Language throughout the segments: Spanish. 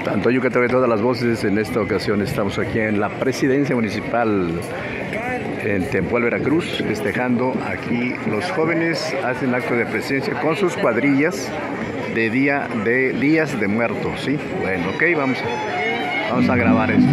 Tanto Yucatán de todas las voces. En esta ocasión estamos aquí en la presidencia municipal en Tempoal, Veracruz, festejando. Aquí los jóvenes hacen acto de presencia con sus cuadrillas de días de muertos, ¿sí? Bueno, ok, vamos a grabar esto.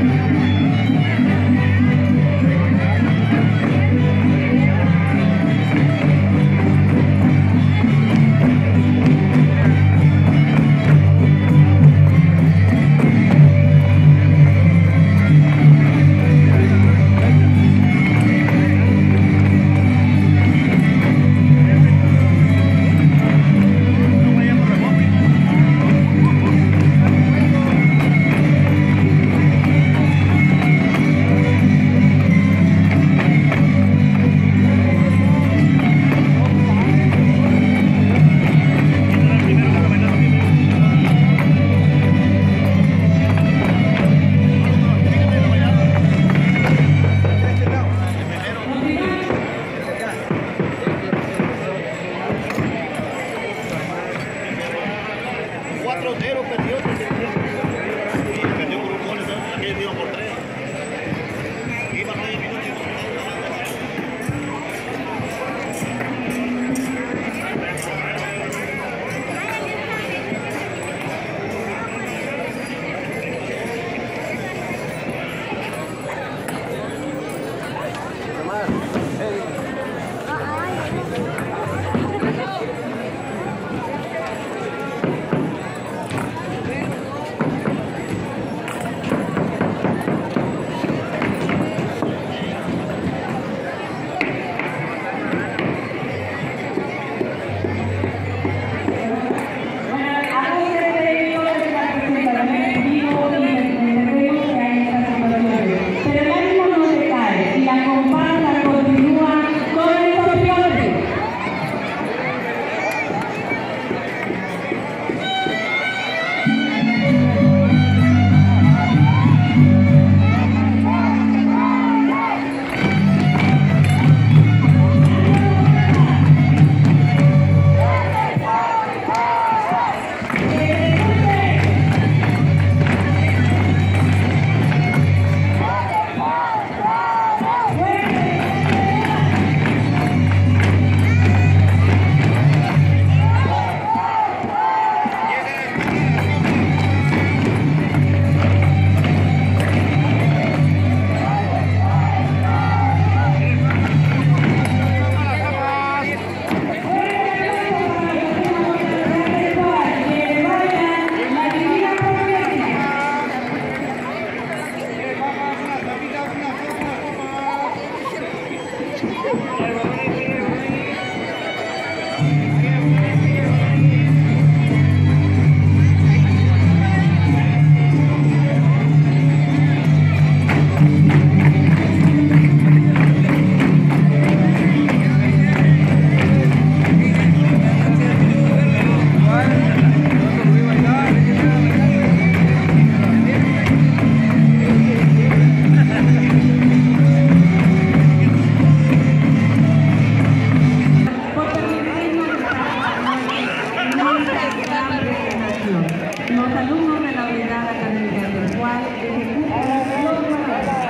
Los alumnos de la unidad académica Tempoal ejecutan los manuales.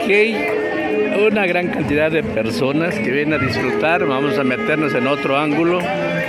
aquí hay una gran cantidad de personas que vienen a disfrutar. Vamos a meternos en otro ángulo.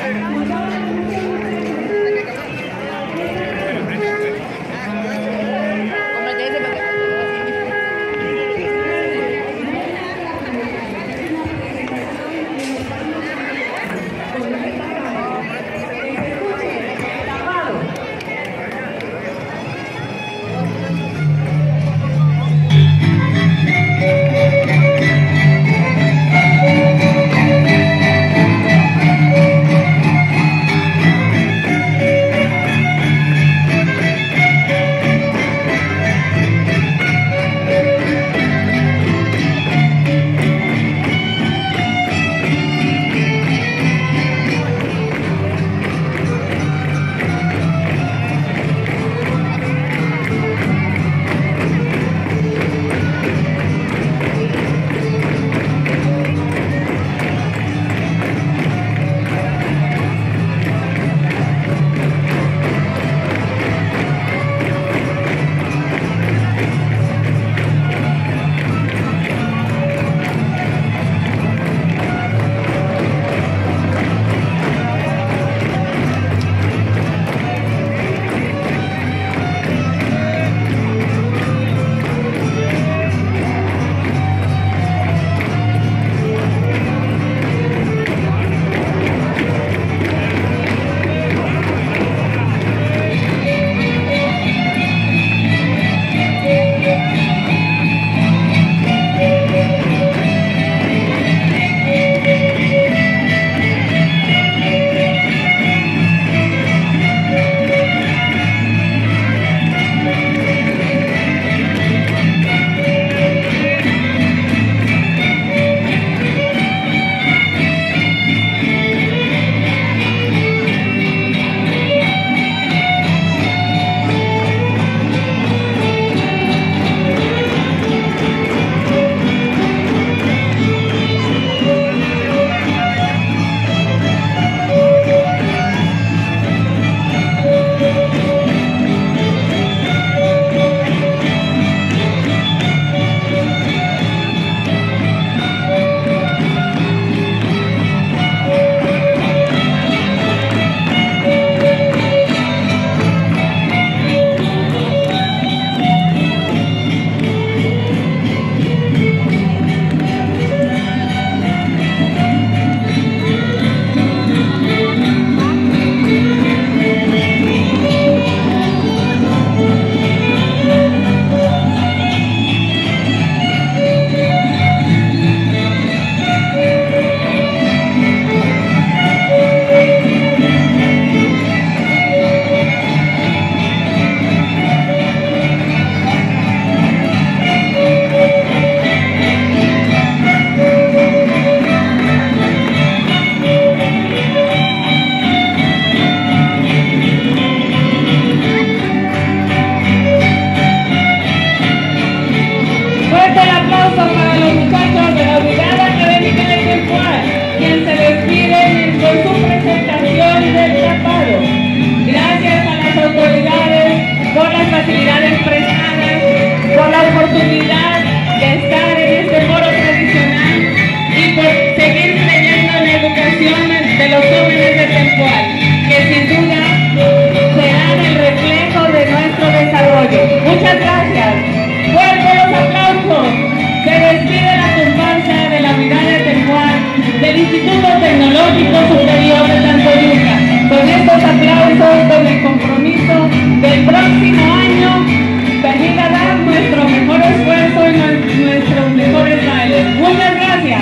Muchas gracias. Fuertes los aplausos. Se despide la comparsa de la Brigada Tempual del Instituto Tecnológico Superior de Tantoyuca. Con estos aplausos, con el compromiso del próximo año, venir a dar nuestro mejor esfuerzo y nuestros mejores bailes. Muchas gracias.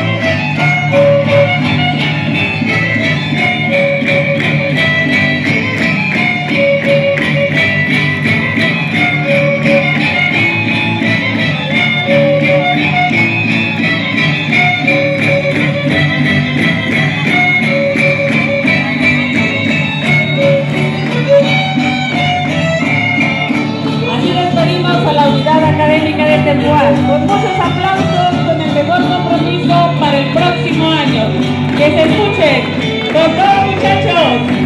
Con muchos aplausos, con el mejor compromiso para el próximo año. Que se escuchen. ¡Con todo, muchachos!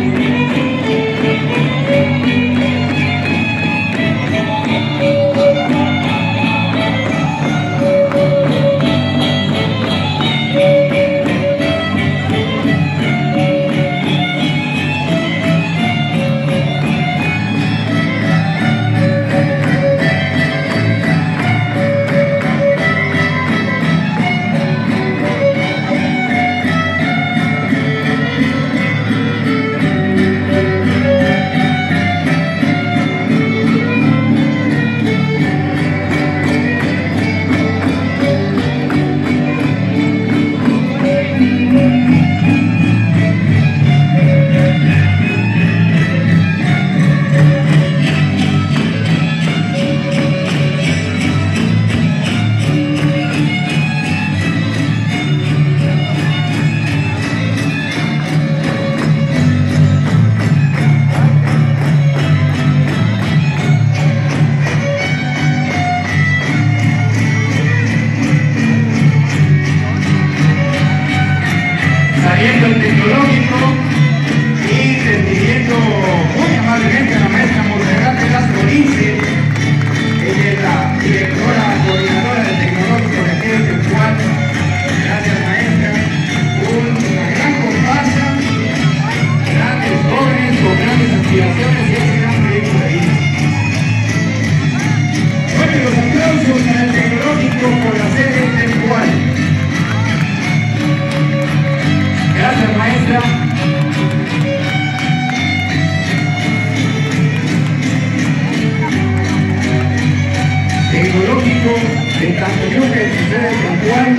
abriendo el tecnológico y despidiendo muy amablemente a la maestra Monserrat Velasco Lince, ella es la directora coordinadora del tecnológico de aquí de Tempual. Gracias, maestra. Una gran comparsa, grandes jóvenes con grandes aspiraciones y ese gran proyecto de vida. Bueno, los aplausos para el tecnológico por la sede de Tempual. Gracias, maestra. Tecnológico de Tantoyuca y su sede de Tempual.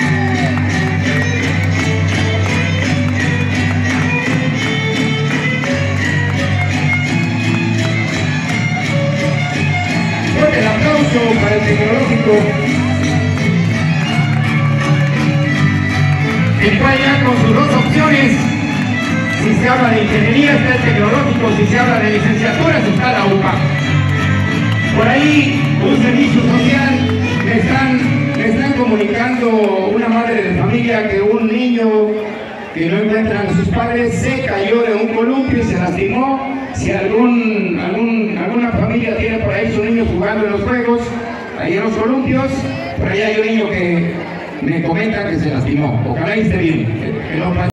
Fuerte el aplauso para el tecnológico. Tempual ya con sus dos opciones. Si se habla de ingeniería está el tecnológico, si se habla de licenciaturas está la UPA. Por ahí un servicio social me están comunicando una madre de familia que un niño que no encuentran a sus padres se cayó de un columpio y se lastimó. Si alguna familia tiene por ahí su niño jugando en los juegos, ahí en los columpios, por ahí hay un niño que me comenta que se lastimó. Ojalá esté bien.